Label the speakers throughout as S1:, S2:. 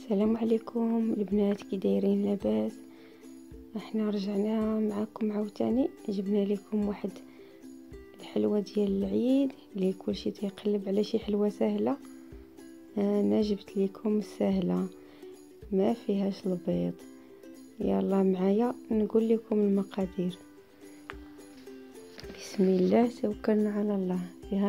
S1: السلام عليكم البنات، كي دايرين؟ لاباس؟ احنا رجعنا معكم عاوتاني، جبنا لكم واحد الحلوه ديال العيد اللي كلشي تيقلب على شي حلوه سهله. انا جبت لكم السهله ما فيهاش البيض. يلا معايا نقول لكم المقادير. بسم الله، توكلنا على الله. فيها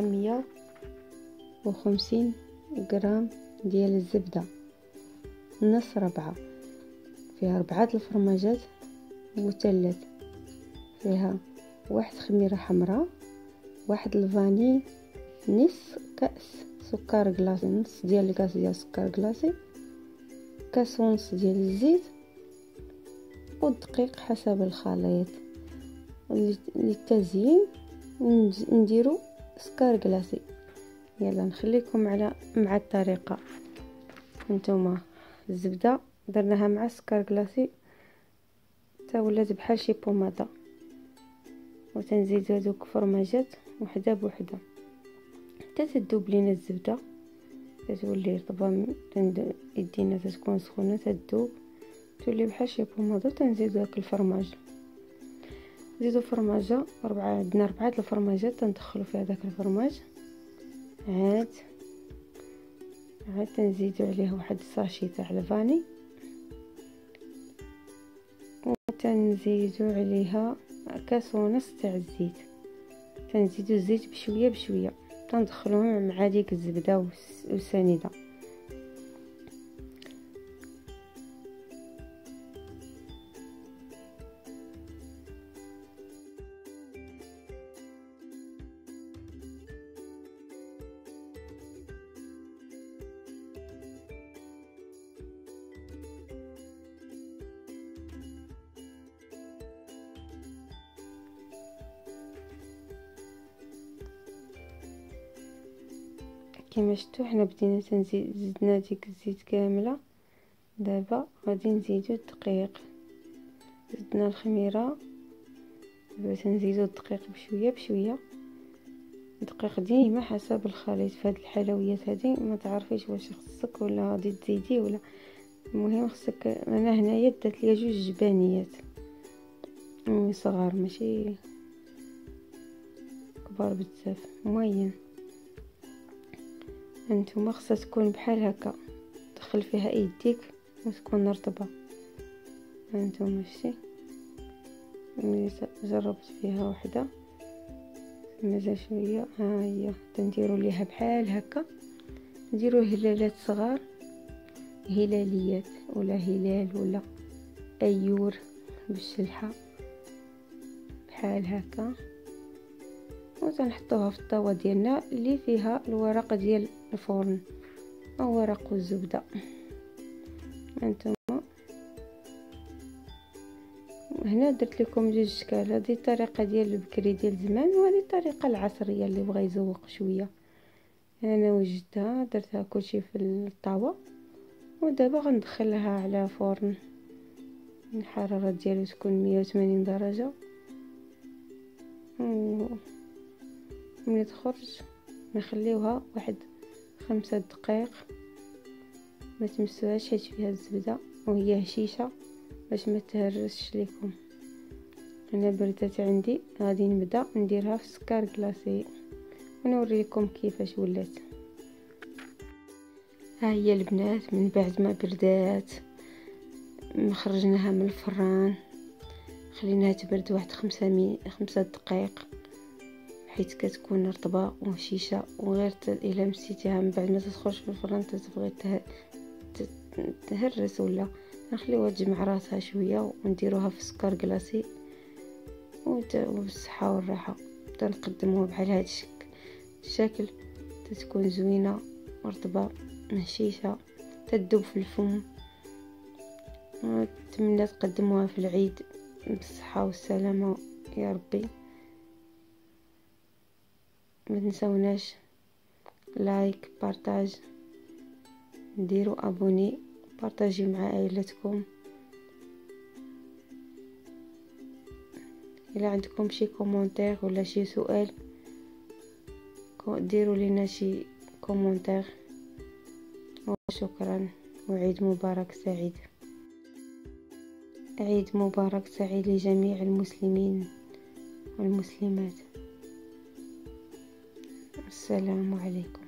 S1: 150 غرام ديال الزبده، نص ربعة. فيها 4 الفرماجات مثلث. فيها 1 خميره حمراء، 1 الفاني، نص كاس سكر كلاصي، نص ديال الكاس ديال السكر كلاصي، كاس ونص ديال الزيت، والدقيق حسب الخليط. للتزيين نديرو سكر كلاصي. يلا نخليكم مع الطريقه. هانتوما الزبده درناها مع السكر كلاصي حتى ولات بحال شي بوماده، وتنزيدو هذوك فرماجات وحده بوحده حتى تذوب لينا الزبده، تتولي رطبه. يدينا تكون سخونه تذوب، تولي بحال شي بوماده. تنزيدو داك الفرماج، نزيدو فرماجه عندنا 4 الفرماجات، تندخلو فيها داك الفرماج. عاد تنزيدو عليه واحد الساشي تاع الفاني، وتنزيدو عليها كاس ونص تاع الزيت. تنزيدو الزيت بشويه بشويه، تندخلوه مع ديك الزبده والسنيده. كما شفتوا حنا بدينا زدنا ديك الزيت كامله. دابا غادي نزيدو الدقيق، زدنا الخميره. دابا تنزيدو الدقيق بشويه بشويه. الدقيق ديما حسب الخليط. في هاد الحلويات هادي ما تعرفيش واش خصك ولا غادي تزيدي ولا. المهم خصك. انا هنايا درت ليا 2 جبانيات صغار، ماشي كبار بزاف، موين. هانتوما خصها تكون بحال هكا، دخل فيها يديك وتكون رطبه. هانتوما شتي ملي جربت فيها وحده مازال شويه. ها هي تنديروا ليها بحال هكا، نديروا هلالات صغار، هلاليات ولا هلال ولا ايور بالشلحه بحال هكا. وتنحطوها في الطاوه ديالنا اللي فيها الورق ديال الفرن او ورق الزبده. انتم هنا درت لكم 2 اشكال. هذه الطريقه ديال البكري ديال زمان، وهذه الطريقه العصريه اللي بغى يزوق شويه. انا وجدتها درتها كلشي في الطاوه، ودابا غندخلها على فرن الحراره ديالو تكون 180 درجه. ملي تخرج نخليوها واحد 5 دقائق، ما تمسوهاش حيت فيها الزبده وهي هشيشه باش ما تهرسش لكم. انا بردت عندي، غادي نبدا نديرها في السكر كلاصي ونوريكم كيفاش ولات. ها هي البنات من بعد ما بردات خرجناها من الفران، خليناها تبرد واحد 5 دقائق حيت كتكون رطبه وهشيشه. وغير الا مسيتيها من بعد ما تخرج من الفران تتبغي تهرس ولا، نخليوها تجمع راسها شويه ونديروها في السكر كلاصي وبالصحه والراحه. تنقدموها بحال هذا الشكل، تتكون زوينه ورطبه مهشيشه، تذوب في الفم. نتمنى تقدموها في العيد بالصحه والسلامه يا ربي. ما تنسوناش لايك، بارطاج، ديروا ابوني، بارطاجي مع عائلتكم. الا عندكم شي كومونتير ولا شي سؤال ديروا لنا شي كومونتير. وشكرا. وعيد مبارك سعيد. عيد مبارك سعيد لجميع المسلمين والمسلمات. السلام عليكم.